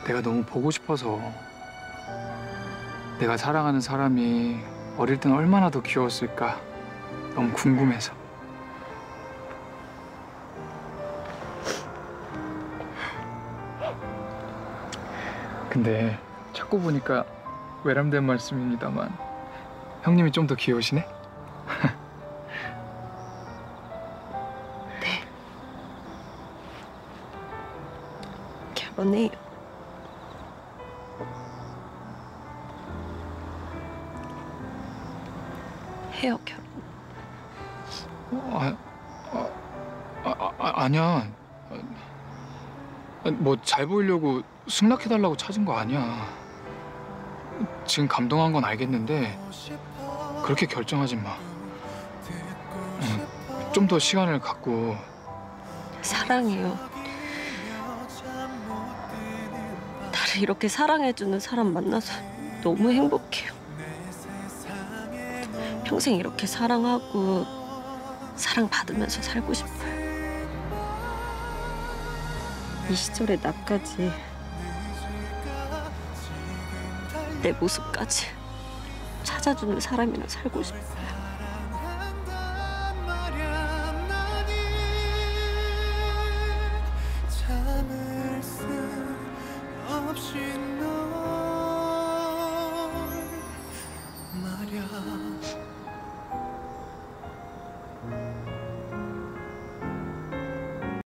내가 너무 보고 싶어서. 내가 사랑하는 사람이 어릴 땐 얼마나 더 귀여웠을까 너무 궁금해서. 근데 자꾸 보니까 외람된 말씀입니다만 형님이 좀 더 귀여우시네? 네. 결혼해요. 해요, 결혼. 아니야. 뭐 잘 보이려고 승낙해달라고 찾은 거 아니야. 지금 감동한 건 알겠는데 그렇게 결정하지 마. 좀 더 시간을 갖고. 사랑해요. 나를 이렇게 사랑해주는 사람 만나서 너무 행복해요. 평생 이렇게 사랑하고 사랑받으면서 살고 싶어요. 이 시절의 나까지, 내 모습까지 찾아주는 사람이랑 살고 싶어요.